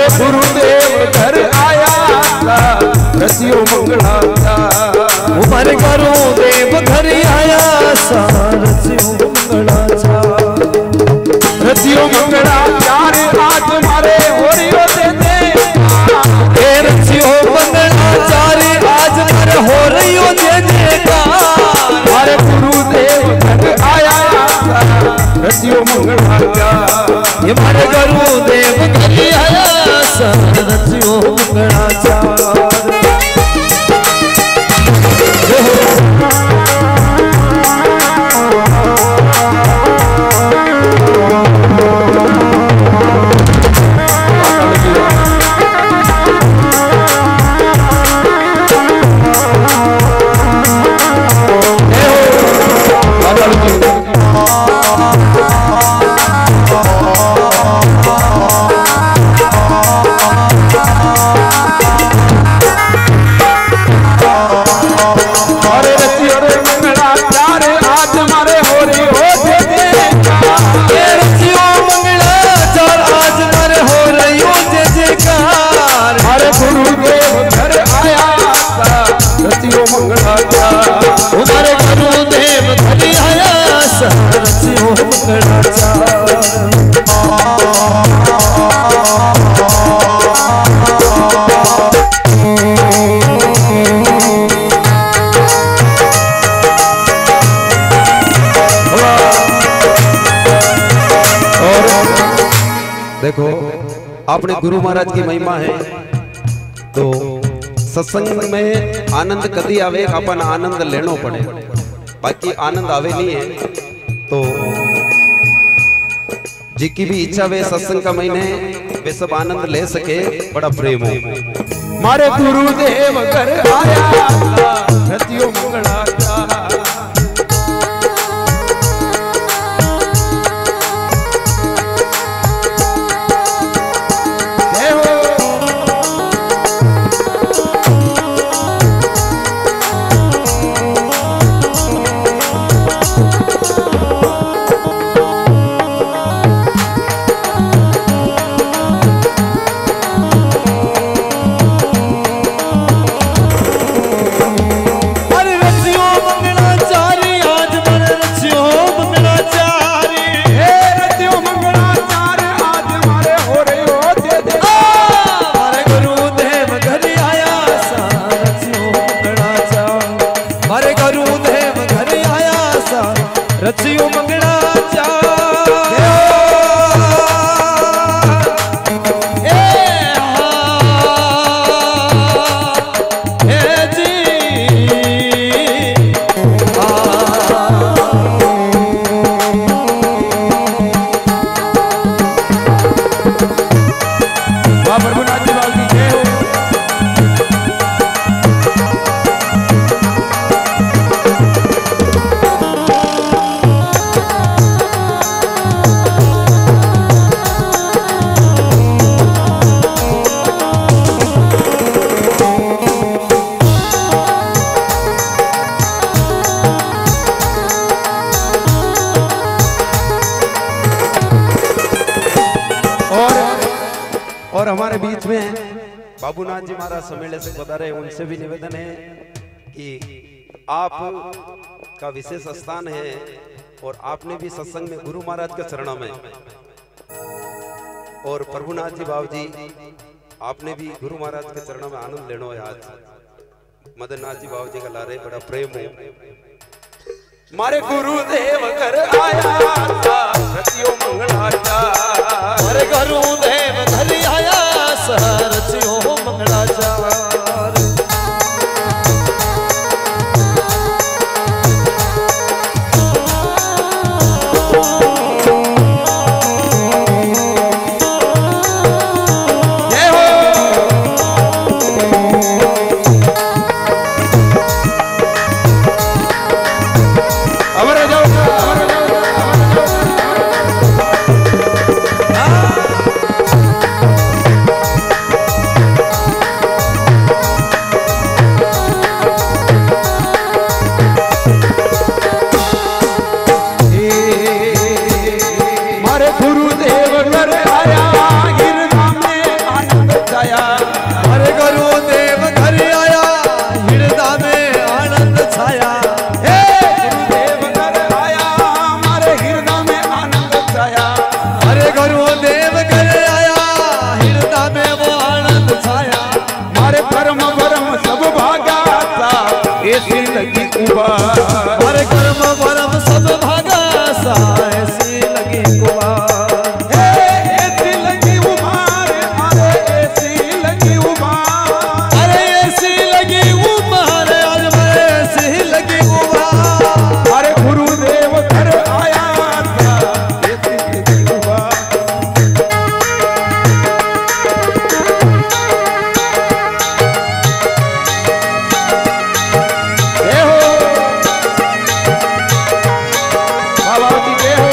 गुरुदेव घर आया रसियो मंगला हमारे गुरुदेव घर आया रसियो मंगला रसियो मंगला चार आज मारे होरियो दे रसियो मंगला चार आज मारे होरियो दे हमारे गुरुदेव घर आया रसियो मंगला हमारे गुरुदेव घर आया रसियो मंगला हमारे गुरुदेव घर आया रसियो मंगला और देखो आपने गुरु महाराज की महिमा है तो सत्संग में आनंद कदी आवे अपन आनंद लेनो पड़े बाकी आनंद आवे नहीं है तो जिकी भी इच्छा वे सत्संग का महीने वे सब आनंद ले सके बड़ा प्रेम हो मारे गुरुदेव घर आया रसियो मंगला रसियो मंगला और हमारे बीच में बाबूनाथ जी महाराज सम्मेलन से पधारे उनसे भी निवेदन है कि आप का विशेष स्थान है और आपने भी सत्संग में गुरु महाराज के चरणों में और प्रभुनाथ जी बाबू जी आपने भी गुरु महाराज के चरणों में आनंद लेनो है आज मदननाथ जी बाबू जी का लारे बड़ा प्रेम है मारे गुरुदेव घर आया रसियो मंगला मारे गुरुदेव घर आया रसियो मंगला अमर जाओ अरे गुरुदेव घर आया हृदय में वो आनंद छाया। मारे कर्म वर्म सब भागा सा ऐसी लगी उबार। अरे कर्म वर्म सब भागा सा ऐसी लगी उबार। ऐसी लगी उबार, अरे ऐसी लगी उबार। अरे ऐसी लगी उबार, आज मैं ऐसी लगी उबार। अरे गुरुदेव घर आया था ऐसी लगी उबार। जय हो बाबा जी, जय हो।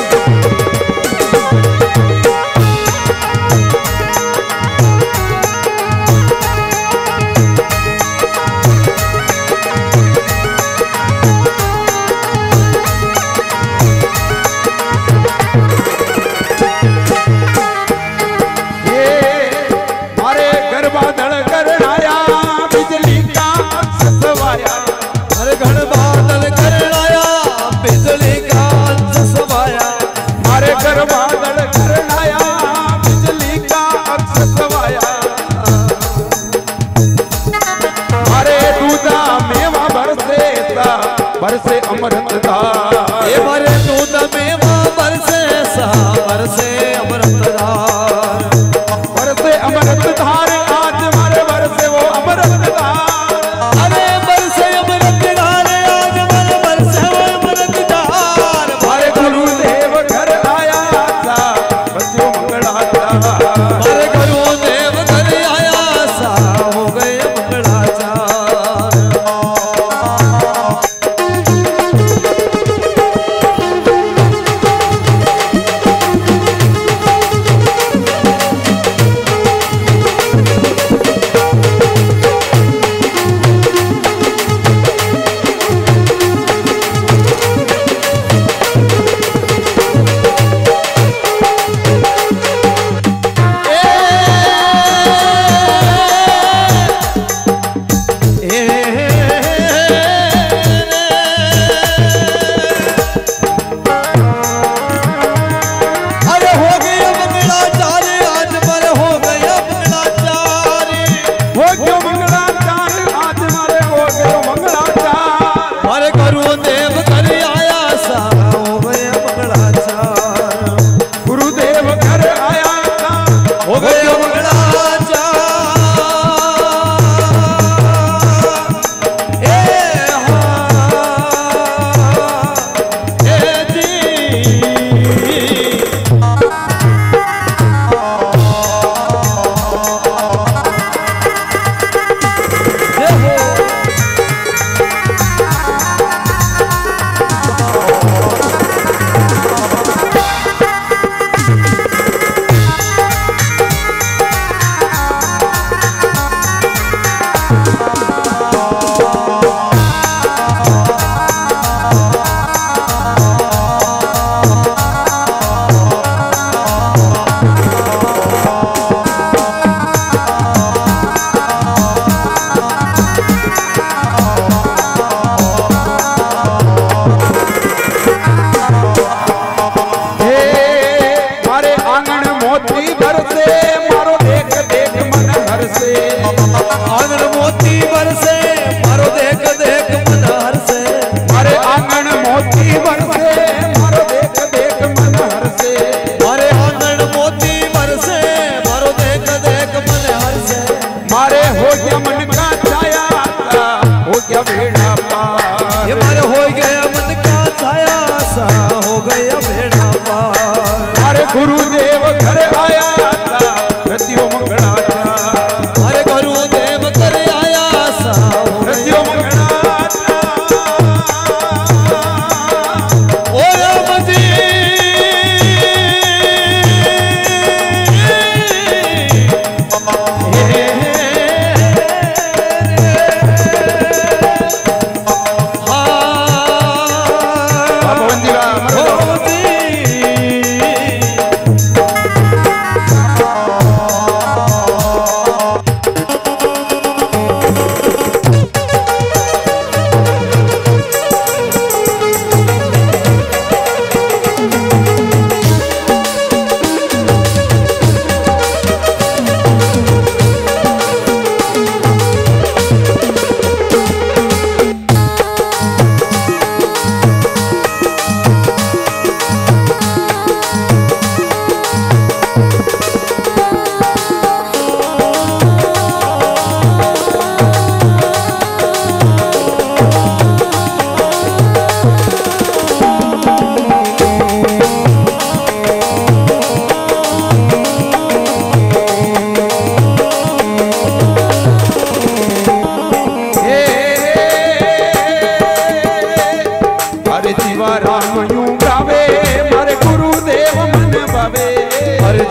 मारे गरबा दड़ कर आया बिजली का ससवाया। अरे घड़ बादल कर आया बिजली का ससवाया। मारे गरबा दड़ कर आया बिजली का ससवाया। मारे दूधा मेवा बरसे सा बरसे अमृत धार। ये मारे दूध मेवा बरसे सा बरसे अमृत धार। बरसे अमृत धार आज मारे बरसे वो अमृत धार। अरे बरसे अमृत धार आज मारे बरसे वो अमृत धार। मारे गुरुदेव घर आया था बच्चों मंगलाचार। मारे गुरुदेव घर आया सा हो गए मंगलाचार। अरे हो गया मंगलाचार आज मारे हो गया मंगलाचार। हो गयो मंगलाचार आज मारे हो गयो मंगलाचार। मारे गुरुदेव घर आया सा हो गया मंगलाचार। गुरुदेव घर आया था हो गया मंगलाचार। ए हाँ ए जी जय हो। हे मारे आंगन मोती बरसे मारो देख देख मन हरसे। आंगन मोती बरसे मारो देख देख मन हरसे। मारे आंगन मोती बरसे मारो देख देख मन हरसे। मारे आंगन मोती बरसे मारो देख देख मन हरसे। मारे हो गया मन का छाया सा हो गया बेड़ा पार। ये मारे हो गया मन का छाया सा हो गया बेड़ा पार। मारे गुरुदेव घर आया था रतियो मंगलाचार। अरे गुरुदेव घर आया सा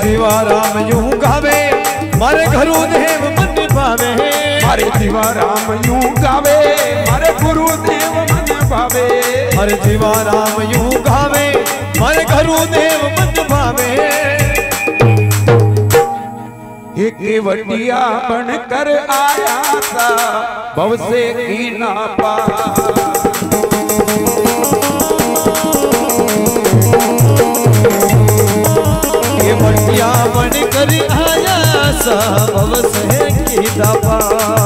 जीवा राम यूं गावे मारे गुरुदेव मन भावे मारे जीवा राम यूं गावे मारे गुरुदेव मन भावे मारे जीवा राम यूं गावे मारे गुरुदेव मन भावे एक वटिया बनकर आया था भव से की ना पा ये वटिया बनकर आया सा भव से की ना पा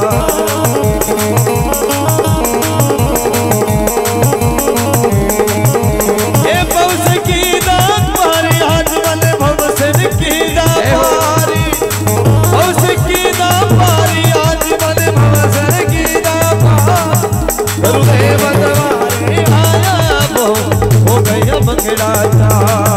ये भव से की ना पारी आज वाले भव से की ना पारी गुरुदेव द्वारे आया वो हो गया मंगला चार